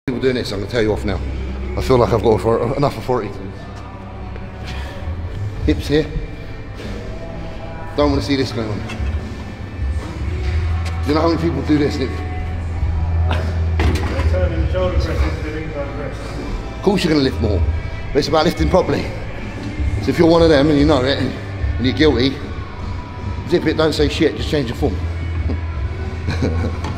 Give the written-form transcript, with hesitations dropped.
people doing this, I'm going to tell you off now. I feel like I've got enough authority. Hips here. Don't want to see this going on. Do you know how many people do this, Nick? Turning shoulder presses to the incline press. Of course you're going to lift more, but it's about lifting properly. So if you're one of them and you know it and you're guilty, zip it, don't say shit, just change your form.